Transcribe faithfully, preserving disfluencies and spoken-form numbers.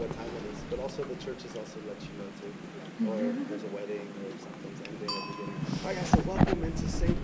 what time it is, but also the churches also let you know too, or if there's a wedding or something's ending or beginning. All right, guys, so welcome into Saint